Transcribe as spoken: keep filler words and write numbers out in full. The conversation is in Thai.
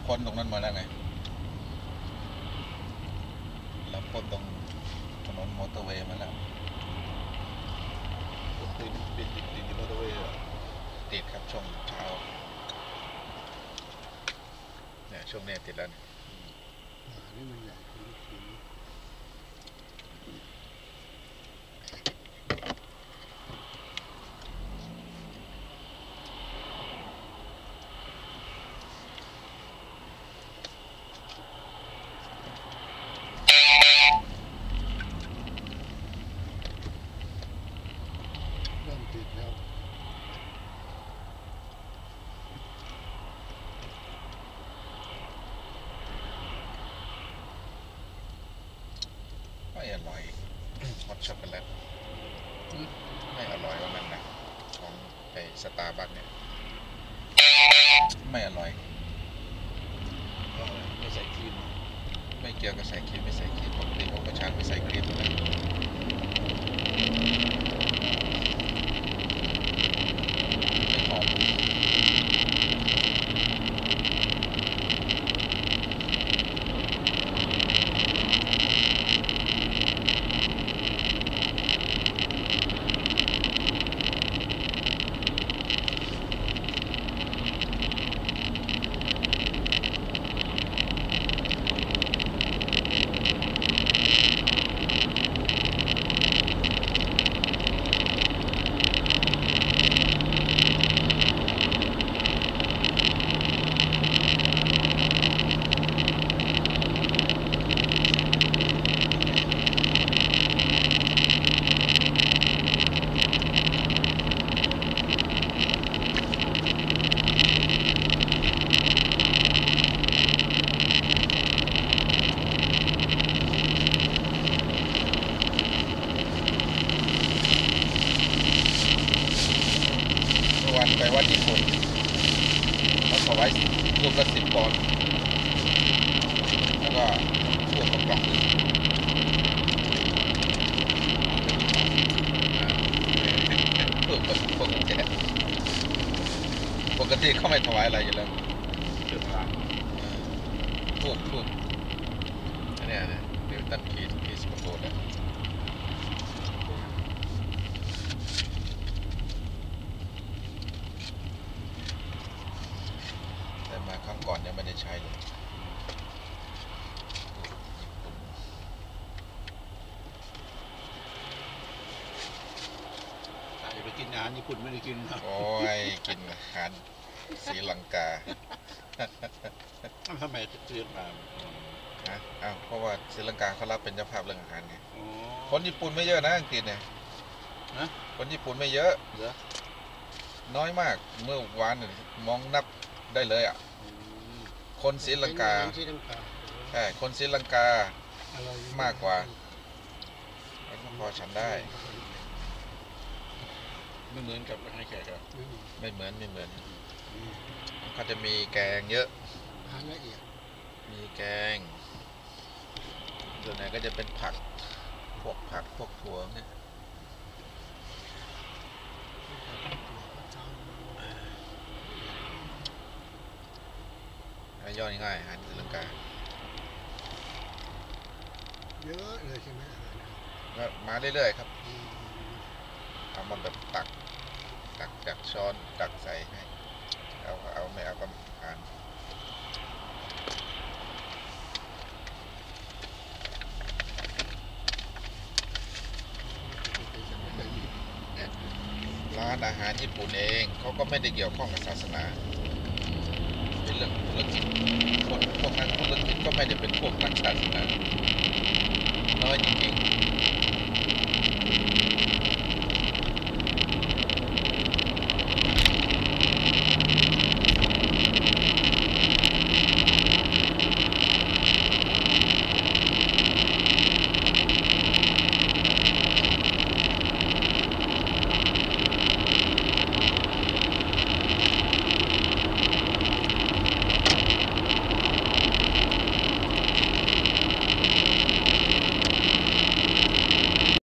พ้นตรงนั้นมาแล้วไงเราพ้นตรงถนนมอเตอร์เวย์มาแล้วติดติดติดติดมอเตอร์เวย์ติดครับช่วงเช้าเนี่ยช่วงนี้ติดแล้วเนี่ยนี่มันใหญ่เริ่มติดแล้วไม่อร่อยฮอตช็อกโกแลตไม่อร่อยว่านั้นนะของไอสตาร์บัคเนี่ยไม่อร่อยไม่ใส่ครีมไม่เกี่ยวกับใส่ครีมไม่ใส่ครีมปกติผมก็ชาไม่ใส่ครีมนะไม่หอมวันไปวัดญี่ปุ่นเขาถวายลูกละสิบปอนด์แล้วก็พวกกระป๋องนึงพวกพวกแกปกติเขาไม่ถวายอะไรอยู่แล้วเสื้อผ้าพวกพวกอันนี้นะเดี๋ยวตั้งขีดขีดสปอร์ตเลยมาครั้งก่อนยังไม่ได้ใช้เลยอย่าไปกินอาหารญี่ปุ่นไม่ได้กินนะโอ้ยกินอาหารศรีลังกาทำไมเรียกมาฮะอ้าวเพราะว่าศรีลังกาเขารับเป็นเจ้าภาพเรื่องอาหารไงคนญี่ปุ่นไม่เยอะนะอังกฤษเนี่ยคนญี่ปุ่นไม่เยอะน้อยมากเมื่อวานมองนับได้เลยอ่ะคนศรีลังกาใช่คนศรีลังกามากกว่าแล้วก็พอฉันได้ไม่เหมือนกับอาหารแขกครับไม่เหมือนไม่เหมือนเขาจะมีแกงเยอะอาหารละเอียดมีแกงส่วนไหนก็จะเป็นผักพวกผักพวกถั่วเนี่ยย่อยง่ายอาหารศรีลังกาเยอะเลยใช่ไหมก็มาเรื่อยๆครับเอามาแบบตักตักจากช้อนตักใส่ให้เอาก็เอาไม่เอาก็อ่านร้านอาหารญี่ปุ่นเองเขาก็ไม่ได้เกี่ยวข้องกับศาสนาเป็นเรื่องธุรกิจคนพวกนักธุรกิจก็ไม่ได้เป็นพวกนักศาสนาน้อยจ